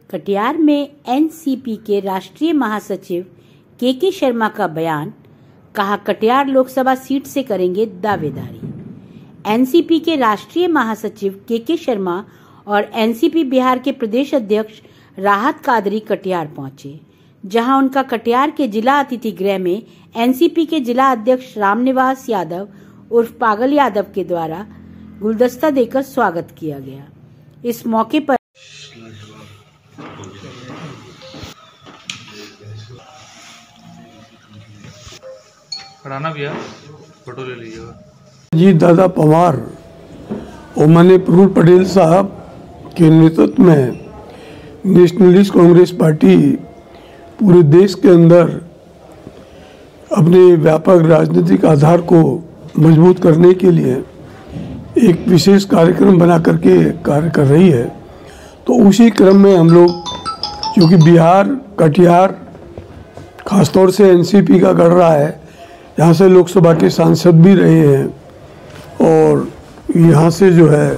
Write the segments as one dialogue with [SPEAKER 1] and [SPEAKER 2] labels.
[SPEAKER 1] कटिहार में एनसीपी के राष्ट्रीय महासचिव के शर्मा का बयान, कहा कटिहार लोकसभा सीट से करेंगे दावेदारी। एनसीपी के राष्ट्रीय महासचिव के शर्मा और एनसीपी बिहार के प्रदेश अध्यक्ष राहत कादरी कटिहार पहुंचे, जहां उनका कटिहार के जिला अतिथि गृह में एनसीपी के जिला अध्यक्ष रामनिवास यादव उर्फ पागल यादव के द्वारा गुलदस्ता देकर स्वागत किया गया। इस मौके पर
[SPEAKER 2] पढ़ाना भैया, फोटो ले लीजिएगा।
[SPEAKER 3] जी दादा पवार और माननीय प्रफुल्ल पटेल साहब के नेतृत्व में नेशनलिस्ट कांग्रेस पार्टी पूरे देश के अंदर अपने व्यापक राजनीतिक आधार को मजबूत करने के लिए एक विशेष कार्यक्रम बना करके कार्य कर रही है। तो उसी क्रम में हम लोग, क्योंकि बिहार कटिहार खासतौर से एनसीपी का गढ़ रहा है, यहाँ से लोकसभा के सांसद भी रहे हैं और यहाँ से जो है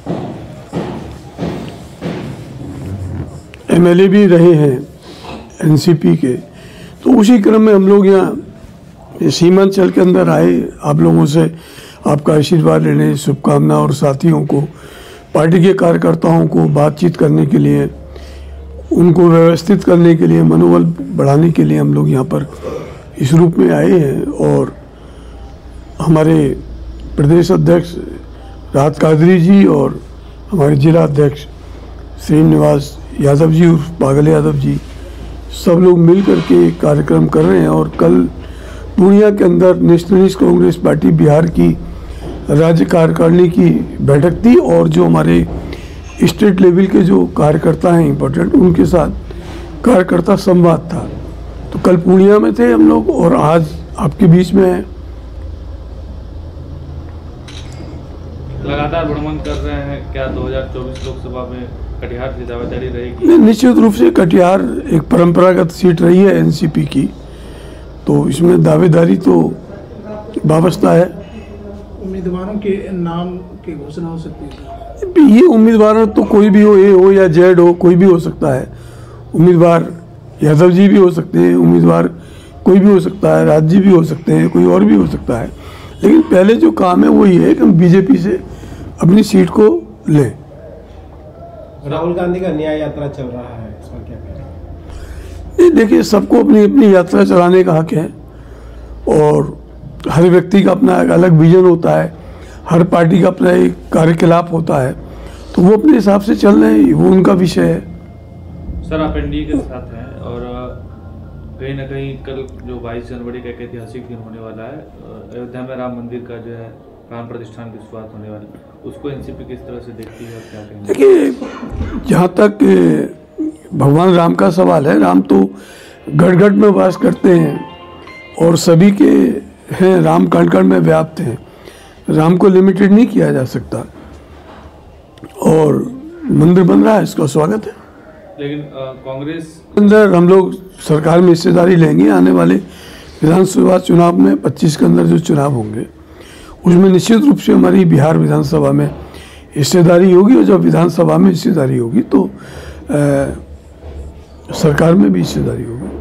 [SPEAKER 3] एमएलए भी रहे हैं एनसीपी के। तो उसी क्रम में हम लोग यहाँ सीमांचल के अंदर आए, आप लोगों से आपका आशीर्वाद लेने, शुभकामना और साथियों को, पार्टी के कार्यकर्ताओं को बातचीत करने के लिए, उनको व्यवस्थित करने के लिए, मनोबल बढ़ाने के लिए हम लोग यहाँ पर इस रूप में आए हैं। और हमारे प्रदेश अध्यक्ष राहत कादरी जी और हमारे जिला अध्यक्ष श्रीनिवास यादव जी उर्फ पागल यादव जी, सब लोग मिल करके कार्यक्रम कर रहे हैं। और कल पूर्णिया के अंदर नेशनलिस्ट कांग्रेस पार्टी बिहार की राज्य कार्यकारिणी की बैठक थी और जो हमारे स्टेट लेवल के जो कार्यकर्ता हैं इम्पोर्टेंट, उनके साथ कार्यकर्ता संवाद था। तो कल पूर्णिया में थे हम लोग और आज आपके बीच में हैं।
[SPEAKER 2] लगातार भ्रमण कर रहे हैं, क्या 2024 लोकसभा में कटिहार की दावेदारी रहेगी?
[SPEAKER 3] निश्चित रूप से कटिहार एक परंपरागत सीट रही है एनसीपी की, तो इसमें दावेदारी तो वाबस्ता है।
[SPEAKER 4] उम्मीदवारों के नाम की घोषणा हो सकती है?
[SPEAKER 3] ये उम्मीदवार तो कोई भी हो, ए हो या जेड हो, कोई भी हो सकता है। उम्मीदवार यादव जी भी हो सकते हैं, उम्मीदवार कोई भी हो सकता है, राज जी भी हो सकते हैं, कोई और भी हो सकता है। लेकिन पहले जो काम है वो ये है कि हम बीजेपी से अपनी सीट को लें।
[SPEAKER 4] राहुल गांधी का न्याय यात्रा चल रहा है, इस पर क्या कहें?
[SPEAKER 3] नहीं, देखिए, सबको अपनी अपनी यात्रा चलाने का हक है और हर व्यक्ति का अपना एक अलग विजन होता है, हर पार्टी का अपना एक कार्यकलाप होता है, तो वो अपने हिसाब से चल रहे हैं, वो उनका विषय है।
[SPEAKER 2] सर, आप एनडीए के साथ हैं और कहीं ना कहीं कल जो 22 जनवरी का एक ऐतिहासिक दिन होने वाला है, अयोध्या में राम मंदिर का जो है प्राण प्रतिष्ठान की शुरुआत होने वाली, उसको एनसीपी किस तरह से देखती है और क्या कहेंगे?
[SPEAKER 3] देखिए, जहाँ तक भगवान राम का सवाल है, राम तो गढ़ गढ़ में वास करते हैं और सभी के हैं, राम कण कण में व्याप्त हैं। राम को लिमिटेड नहीं किया जा सकता और मंदिर बन रहा है, इसका स्वागत है।
[SPEAKER 2] लेकिन कांग्रेस
[SPEAKER 3] अंदर हम लोग सरकार में हिस्सेदारी लेंगे। आने वाले विधानसभा चुनाव में 25 के अंदर जो चुनाव होंगे उसमें निश्चित रूप से हमारी बिहार विधानसभा में हिस्सेदारी होगी और जब विधानसभा में हिस्सेदारी होगी तो सरकार में भी हिस्सेदारी होगी।